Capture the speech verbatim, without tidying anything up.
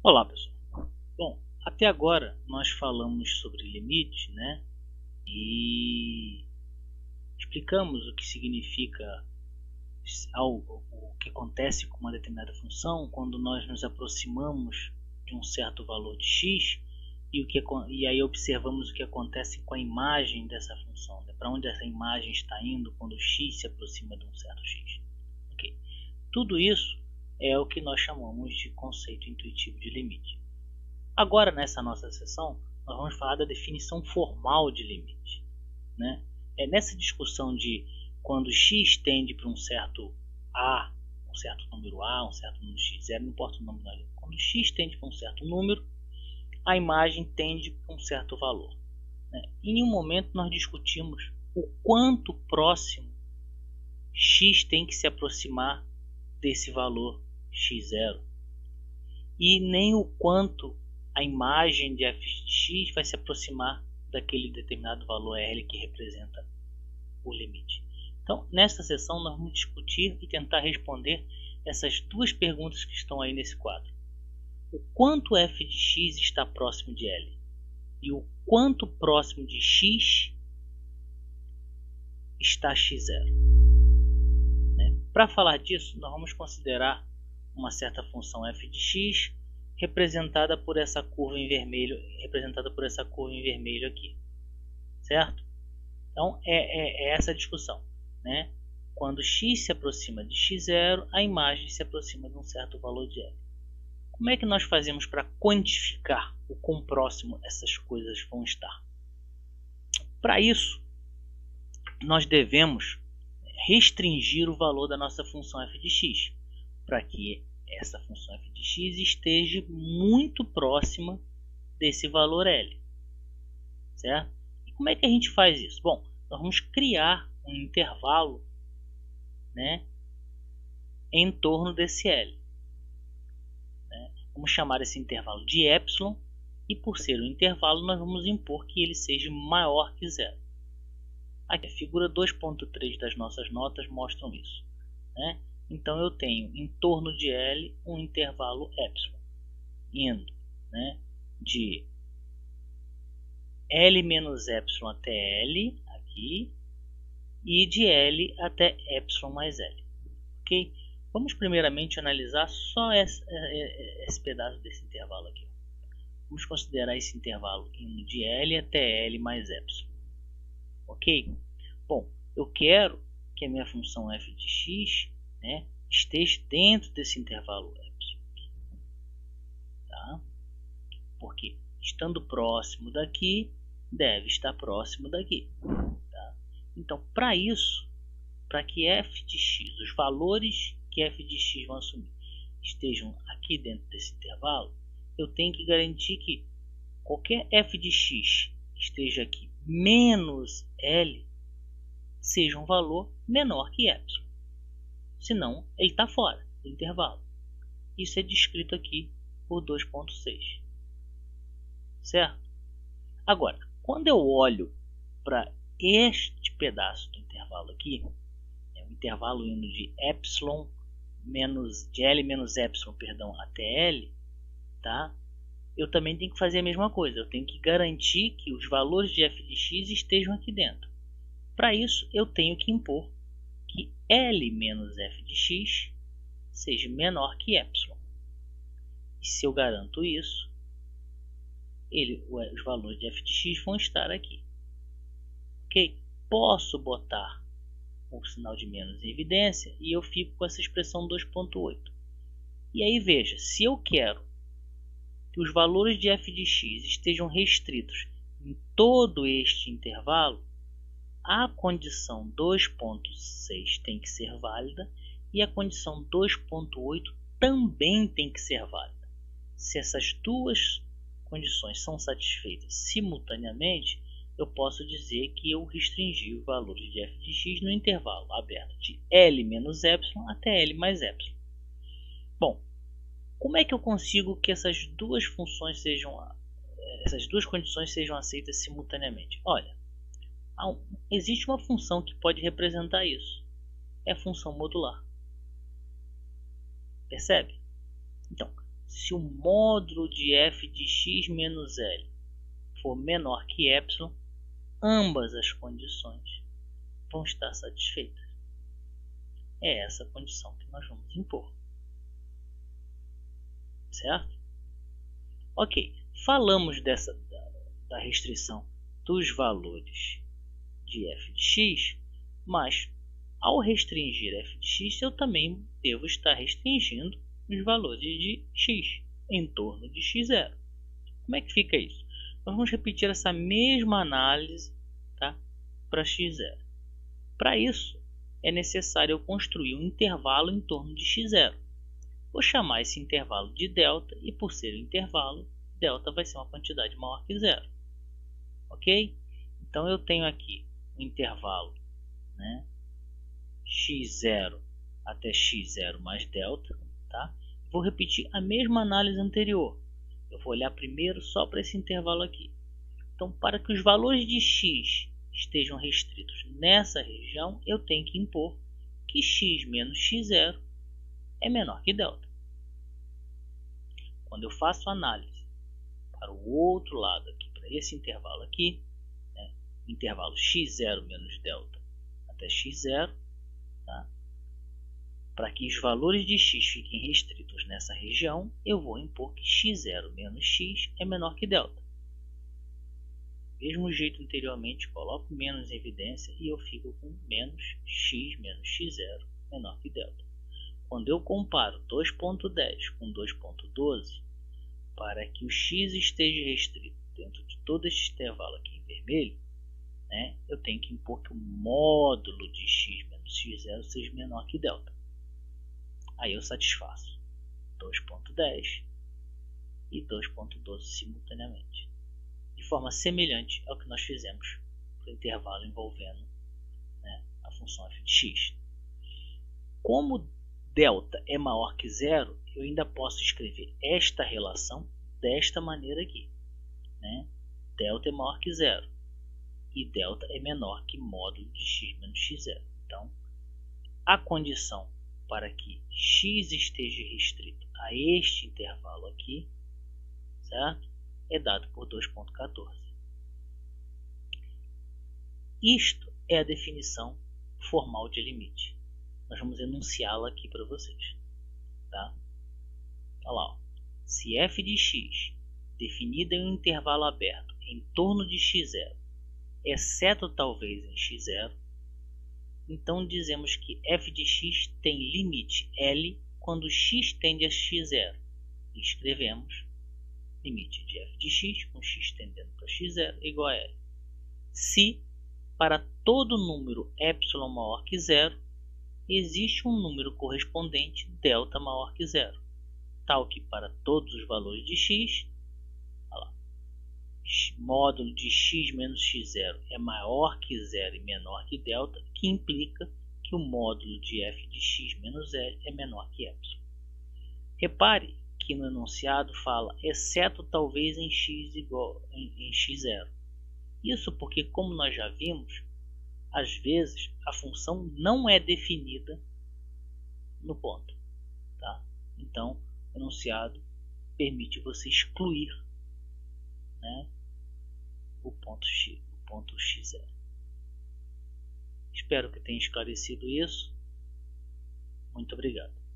Olá pessoal, bom, até agora nós falamos sobre limites, né? E explicamos o que significa algo, o que acontece com uma determinada função quando nós nos aproximamos de um certo valor de x e, o que, e aí observamos o que acontece com a imagem dessa função, né? Para onde essa imagem está indo quando x se aproxima de um certo x. Okay. Tudo isso é o que nós chamamos de conceito intuitivo de limite. Agora, nessa nossa sessão, nós vamos falar da definição formal de limite, né? É nessa discussão de quando x tende para um certo a, um certo número a, um certo número x zero, não importa o número, quando x tende para um certo número, a imagem tende para um certo valor, né? Em nenhum momento nós discutimos o quanto próximo x tem que se aproximar desse valor x zero e nem o quanto a imagem de f de x vai se aproximar daquele determinado valor L que representa o limite. Então, nesta sessão, nós vamos discutir e tentar responder essas duas perguntas que estão aí nesse quadro. O quanto f de x está próximo de L e o quanto próximo de x está x zero. Né? Para falar disso, nós vamos considerar uma certa função f de x representada por essa curva em vermelho, representada por essa curva em vermelho aqui, certo? Então é, é, é essa a discussão, né? Quando x se aproxima de x zero, a imagem se aproxima de um certo valor de L. Como é que nós fazemos para quantificar o quão próximo essas coisas vão estar? Para isso, nós devemos restringir o valor da nossa função f de x, para que essa função f de x esteja muito próxima desse valor L, certo? E como é que a gente faz isso? Bom, nós vamos criar um intervalo, né, em torno desse L, né? Vamos chamar esse intervalo de epsilon e, por ser um intervalo, nós vamos impor que ele seja maior que zero. Aqui a figura dois ponto três das nossas notas mostram isso, né? Então eu tenho em torno de L um intervalo epsilon, indo, né, de L menos epsilon até L, aqui, e de L até epsilon mais L. Ok? Vamos primeiramente analisar só esse, esse pedaço desse intervalo aqui. Vamos considerar esse intervalo indo de L até L mais epsilon. Ok? Bom, eu quero que a minha função f de x, né, esteja dentro desse intervalo epsilon, tá? Porque estando próximo daqui, deve estar próximo daqui, tá? Então, para isso, para que f de x, os valores que f de x vão assumir, estejam aqui dentro desse intervalo, eu tenho que garantir que qualquer f de x que esteja aqui menos L seja um valor menor que epsilon. Senão, ele está fora do intervalo. Isso é descrito aqui por dois ponto seis. Certo? Agora, quando eu olho para este pedaço do intervalo aqui, é um intervalo indo de epsilon menos de L menos epsilon, perdão, até L, tá? Eu também tenho que fazer a mesma coisa. Eu tenho que garantir que os valores de f de x estejam aqui dentro. Para isso, eu tenho que impor que L menos f de x seja menor que epsilon. E se eu garanto isso, ele, os valores de f de x vão estar aqui. Ok? Posso botar o sinal de menos em evidência e eu fico com essa expressão dois ponto oito. E aí veja, se eu quero que os valores de f de x estejam restritos em todo este intervalo, a condição dois ponto seis tem que ser válida e a condição dois ponto oito também tem que ser válida. Se essas duas condições são satisfeitas simultaneamente, eu posso dizer que eu restringi os valores de f de x no intervalo aberto de L menos epsilon até L mais epsilon. Bom, como é que eu consigo que essas duas funções sejam, essas duas condições sejam aceitas simultaneamente? Olha, existe uma função que pode representar isso. É a função modular. Percebe? Então, se o módulo de f de x menos L for menor que epsilon, ambas as condições vão estar satisfeitas. É essa a condição que nós vamos impor. Certo? Ok, falamos dessa, da, da restrição dos valores de f de x, mas ao restringir f de x, eu também devo estar restringindo os valores de x em torno de x zero. Como é que fica isso? Nós vamos repetir essa mesma análise, tá, para x zero. Para isso, é necessário eu construir um intervalo em torno de x zero. Vou chamar esse intervalo de delta e, por ser um intervalo, delta vai ser uma quantidade maior que zero. Ok? Então eu tenho aqui um intervalo, né, x zero até x zero mais delta. Tá? Vou repetir a mesma análise anterior. Eu vou olhar primeiro só para esse intervalo aqui. Então, para que os valores de x estejam restritos nessa região, eu tenho que impor que x menos x zero é menor que delta. Quando eu faço análise para o outro lado aqui, para esse intervalo aqui, né, intervalo x zero menos delta até x zero, tá? Para que os valores de x fiquem restritos nessa região, eu vou impor que x zero menos x é menor que delta. Mesmo jeito anteriormente, coloco menos em evidência e eu fico com menos x menos x zero menor que delta. Quando eu comparo dois ponto dez com dois ponto doze, para que o x esteja restrito dentro de todo este intervalo aqui em vermelho, né, eu tenho que impor que o módulo de x menos x zero seja menor que delta. Aí eu satisfaço dois ponto dez e dois ponto doze simultaneamente, de forma semelhante ao que nós fizemos para o intervalo envolvendo, né, a função f de x. Como delta é maior que zero, eu ainda posso escrever esta relação desta maneira aqui, né? Delta é maior que zero e delta é menor que módulo de x menos x zero. Então, a condição para que x esteja restrito a este intervalo aqui, certo, é dado por dois ponto quatorze. Isto é a definição formal de limite. Nós vamos enunciá-la aqui para vocês. Tá? Olha lá, ó. Se f de x, definida em um intervalo aberto em torno de x zero, exceto talvez em x zero, então dizemos que f de x tem limite L quando x tende a x zero. E escrevemos limite de f de x com x tendendo para x zero igual a L. Se para todo número epsilon maior que zero, existe um número correspondente delta maior que zero, tal que para todos os valores de x, olha lá, módulo de x menos x zero é maior que zero e menor que delta, que implica que o módulo de f de x menos L é menor que epsilon. Repare que no enunciado fala exceto talvez em x igual em, em x zero. Isso porque, como nós já vimos, às vezes a função não é definida no ponto. Tá? Então, o enunciado permite você excluir, né, o ponto x, o ponto x zero. Espero que tenha esclarecido isso. Muito obrigado.